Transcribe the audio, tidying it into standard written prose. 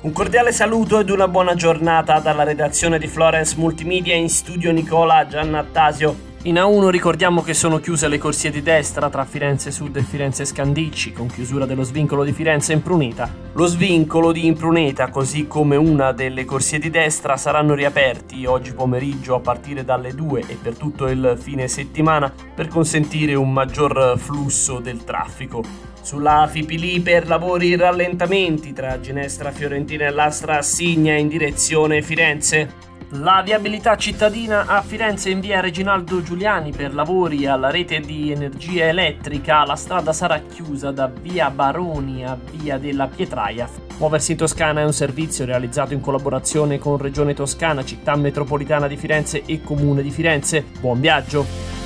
Un cordiale saluto ed una buona giornata dalla redazione di Florence Multimedia, in studio Nicola Giannattasio. In A1 ricordiamo che sono chiuse le corsie di destra tra Firenze Sud e Firenze Scandicci, con chiusura dello svincolo di Firenze Impruneta. Lo svincolo di Impruneta, così come una delle corsie di destra, saranno riaperti oggi pomeriggio a partire dalle 2 e per tutto il fine settimana per consentire un maggior flusso del traffico. Sulla Fipili per lavori rallentamenti tra Ginestra Fiorentina e Lastra Assigna in direzione Firenze. La viabilità cittadina a Firenze in via Reginaldo Giuliani per lavori alla rete di energia elettrica. La strada sarà chiusa da via Baroni a via della Pietraia. Muoversi in Toscana è un servizio realizzato in collaborazione con Regione Toscana, Città Metropolitana di Firenze e Comune di Firenze. Buon viaggio!